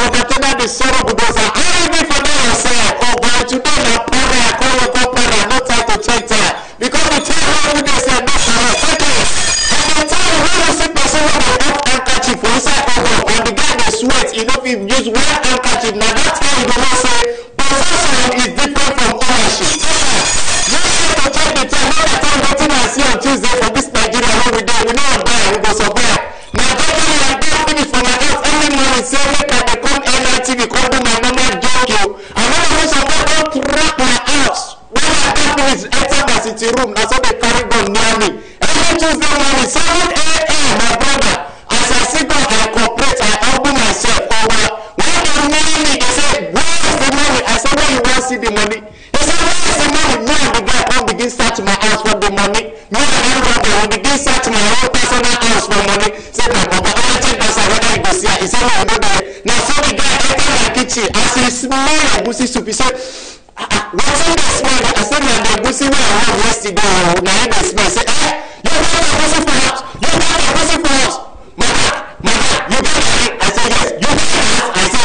overtake the sorrow because I already forget yourself. Oh, but today my brother, I call your brother, no time to check time. Because the time how they say, no, check it. And the time when you see person with a half handkerchief for inside over, and the guy they sweat, you know, if you use one handkerchief, now that time you don't say, possession is different from ownership. To check the time, all the time, nothing I see on Tuesday for this Nigeria every day, we know buy, we go survive. Now, definitely, I don't finish for my house every morning, say, make I come NITV, come do my normal job, yo. I want to make some people don't trap my house. When I don't finish, enter my city room, that's how they carry gun near me. Every Tuesday morning, 7 a.m., my brother, as I sit down, I cooperate, I humble myself over. When they near me, they say, where is the money? I say, where you want to see the money? He said, where is the money? Me and the guy come begin search my house for the money. Me and the brother will begin search my own personal house for money. Say, my papa, I check that side, whether you go see her. He said, no, no, no. Now, so the guy enter my kitchen. As he smell egusi soup, he said, what's in the smell? I said, man, the egusi where I had yesterday, now I the smell. I said, you got the egusi for us? You got the egusi for us? Mama, you got it? I said, yes. You got it? I said,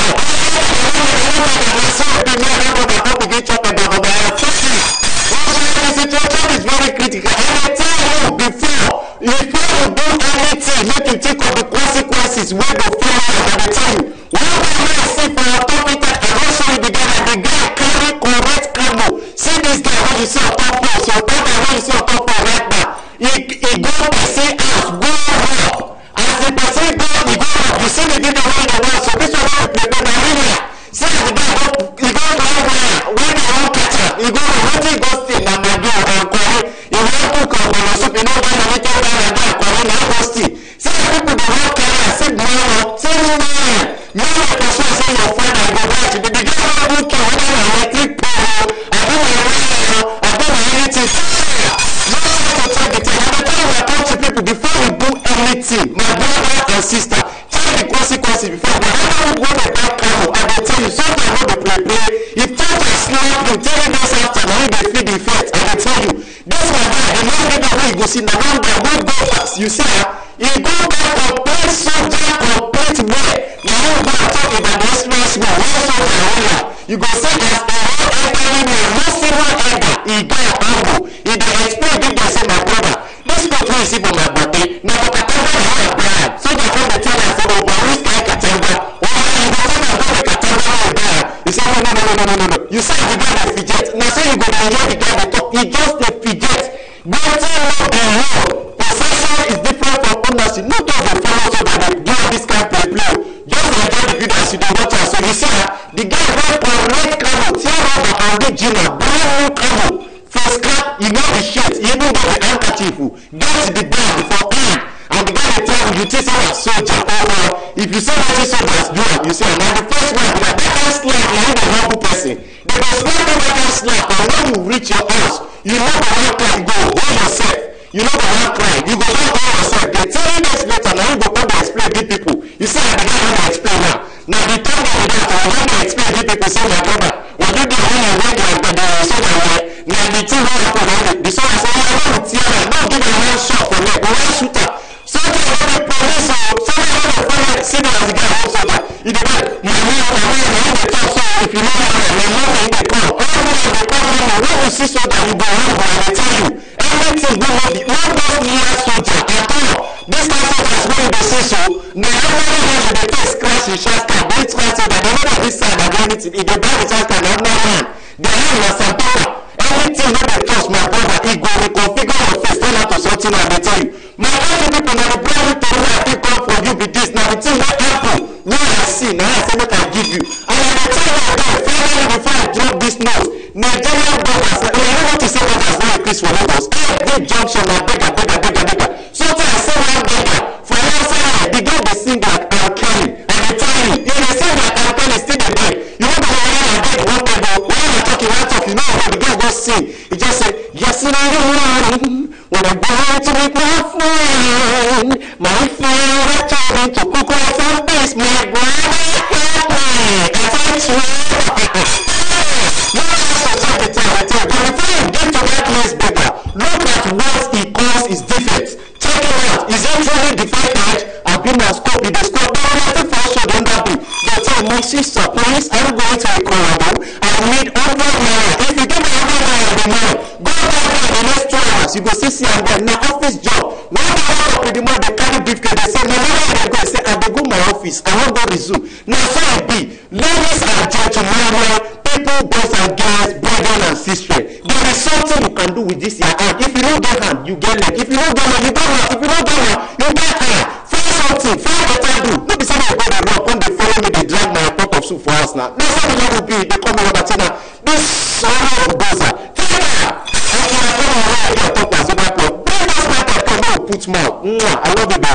the situation is very critical. And I tell you before you do anything, make you think of the consequences where the follow. And I tell you, one time I see for your topic, I will show you the guy carry correct camo. See this guy when you see on top post, your brother when you see on top post right now. He go person house, go up. As the person go, he go up. You see the video when they want. So this one will play the arena. See as the guy go, he go down when they want catch up. He go when he go still na my door and quarry. He want cook up on soup. You know when you get down and down quarry na go still. See the people they want carry. See man, see man. Me like person say your father go watch. The guy don't care whether you electric pole. I do my radio. I do my anything. You don't have to check the thing. I'm telling you, I talk to people before we do anything. My brother and sister, check the consequences before. But I don't want to talk camel. I will tell you, sometimes when they play. If teachers slap you, tell you this after, now they feel the effect. I will tell you, this my guy, the man never way you go see, the man guy won't go fast. You see, he go back complete soldier, complete way. Now you go and talk about the express way, one soldier area. You go say as a whole elderly man, no single elder, he got a bamboo. He dey explain, give them say, my brother, this spot wey you see for my body, now the Katanga is not a brand. So they come to tell us, oh, but which kind Katanga? Oh, you go tell them, go to Katanga or a brand. You say, no. You say the guy that fidget. Now say you go to hear the guy that talk. He just a fidget. Nothing more than law. Possession is different from ownership. Not all the follow so that they do this kind of play. Just enjoy the video as you do watch out. So you see, the guy went for red camo, tear out the original, brand new camo. First clap, you know the shirt, you even got the handkerchief. Get the bag for hand. And the guy will tell you take some soldier over. If you say what soldiers do, you say, now the first one, like that kind of slap, now you the humble person. They will slap over that slap, and when you reach your house, you know the one cry, go, hold yourself. You know the one cry, you go hold yourself. They tell you this later, now you go come to explain to people. You say, I don't want to explain now. Now the time that you have to want to explain to people, say, my brother, what you do when you went to the soldier, now the thing will happen, the soldier say, I don't want to tear her, now give her one shot for me, one shooter. Something about the police or something about the fire, see that as the guy also that you don't know, my talk so if you know my mother in the car, all of the car, when you see so that you go around, but I will tell you, everything go on the one goes near soldier at all. This kind of soldiers when they say so, now everybody has the face crash in Shasta, but it's quite so that they know that this side of anything, if they buy the Shasta, they have no man. They have no Santana. Everything when they touch my brother, he go reconfigure your face, turn out to something and they tell you. My other people now the private thing I think come for you be this. Now the thing what happen, what I see, now I say what I give you. And I will tell you that finally before I drop this note, Nigerian bloggers, I don't want to say bloggers now increase for Lagos. Every junction I beg. Sometimes I say one beggar, for outside the guy they sing like R. Kelly. And I tell you, if they sing like R. Kelly still the guy. You know the way I beg one time, when I talk, you know how the guy go sing. He just say, yes, when I go to make my friend I told him to cook off some base, my brother help me. If I try, you have to take the time. But before you get to that place better, look at what he calls his defects. Check it out. Is it truly defective? I've been a scope. If the scope don't have to fall short on that bit, they tell my sister, please, I'm going to Ikorodu. I need 100 naira. If you give me 100 naira every month, go back in the next 2 hours. You go see and then na office job. When they wake up in the morning, they carry briefcase. They say, no, they go. Say, I go my office. I won't go resume. Now, so it be. Ladies and gentlemen, people, boys and girls, brothers and sisters, there is something you can do with this your hand. If you don't get hand, you get leg. If you don't get hand, you get hand. If you don't get hand, you get hand. Find something. Find what I do. No be something about the rock. When they follow me, they drag my pot of soup for us now. No something will be. They call me Robertina. This sorrow of Boza. Take care. I come around here talk as over. Bring us back. I come out put mouth. I love you.